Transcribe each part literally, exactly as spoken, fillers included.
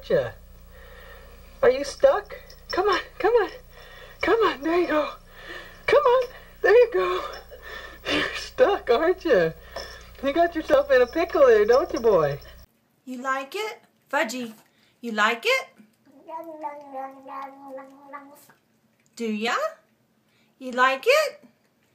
aren't you? Are you stuck? Come on, come on. Come on, there you go. Come on, there you go. You're stuck, aren't you? You got yourself in a pickle there, don't you, boy? You like it? Fudgy, you like it? Do ya? You like it?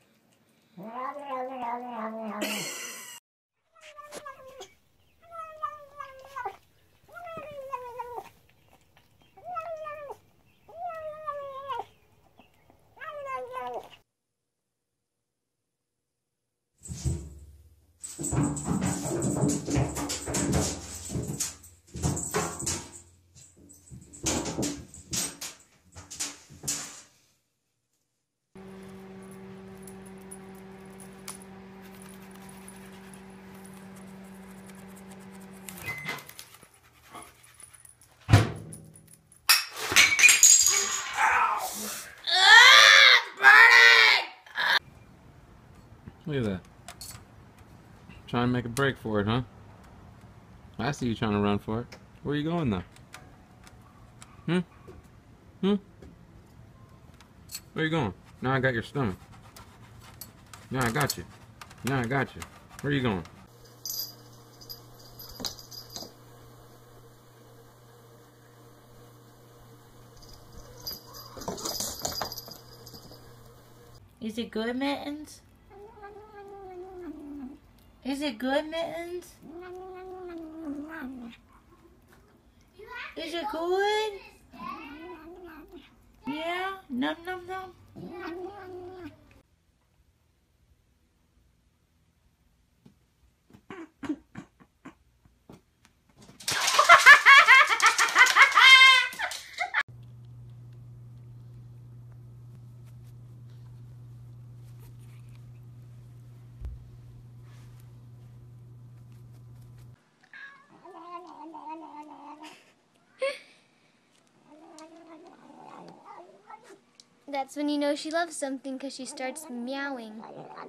Look at that. Trying to make a break for it, huh? I see you trying to run for it. Where are you going, though? Hmm? Hmm? Where are you going? Now I got your stomach. Now I got you. Now I got you. Where are you going? Is it good, Mittens? Is it good, Mittens? Is it good? Yeah? Num num num. That's when you know she loves something, because she starts meowing.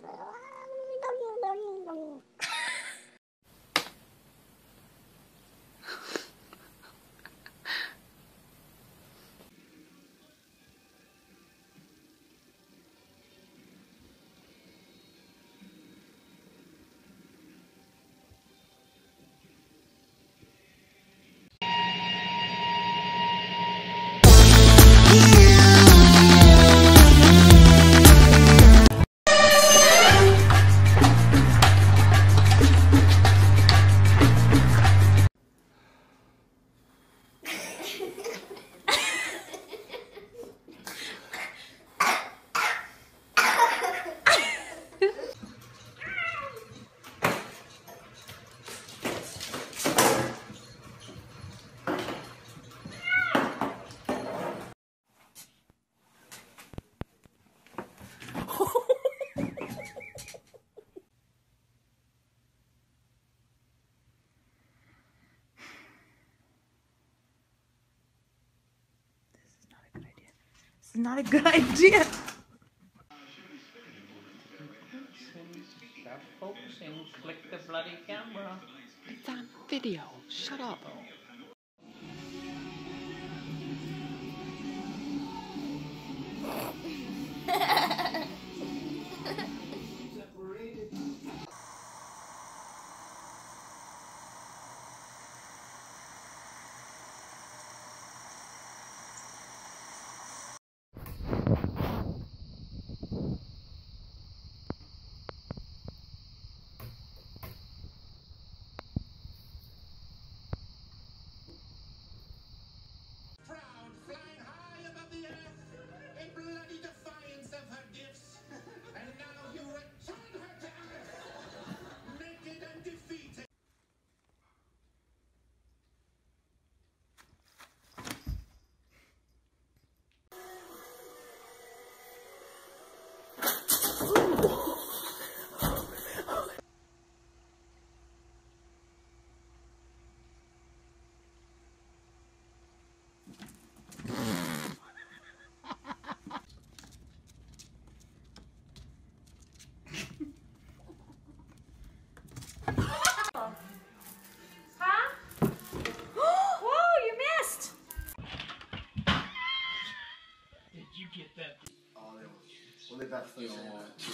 This is not a good idea. Stop focusing. Click the bloody camera. It's on video. Shut up. Flying high above the earth, in bloody defiance of her definitely don't want to.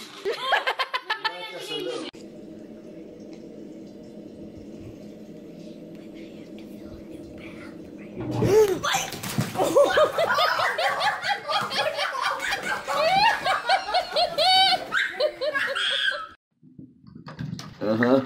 Uh-huh.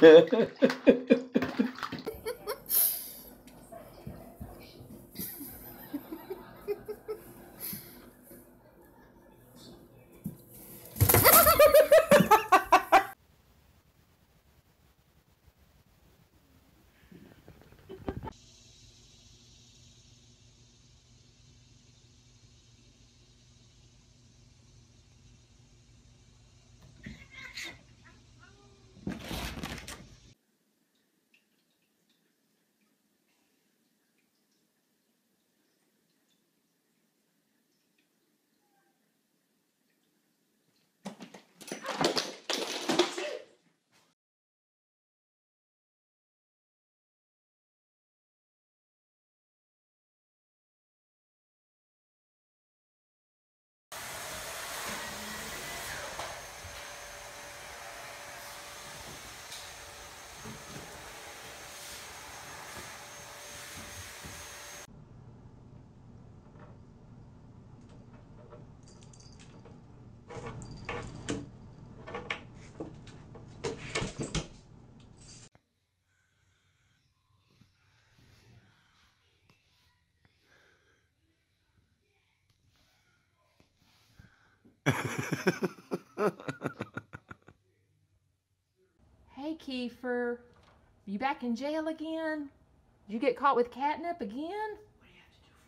Hey, Kiefer. You back in jail again? Did you get caught with catnip again? What do you have to do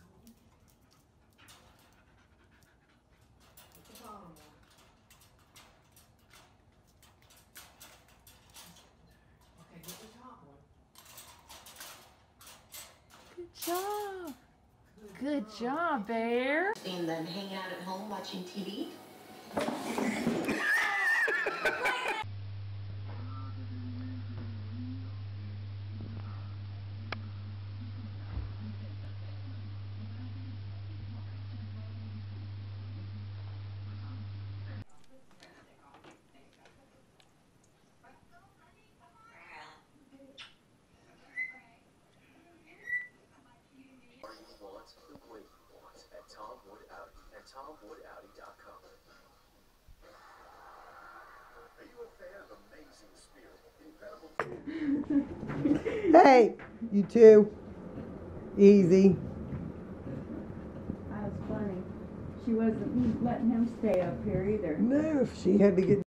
for this? The bottom one. Okay, get the top one. Good job. Good job, Bear. And then hanging out at home watching T V. Hey, you two. Easy. That was funny. She wasn't letting him stay up here either. No, she had to get